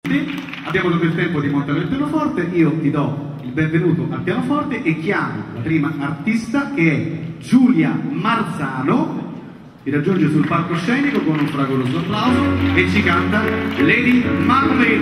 Abbiamo tutto il tempo di montare il pianoforte, io ti do il benvenuto al pianoforte e chiamo la prima artista che è Giulia Marzano, ti raggiunge sul palcoscenico con un fragoroso applauso e ci canta Lady Marmalade.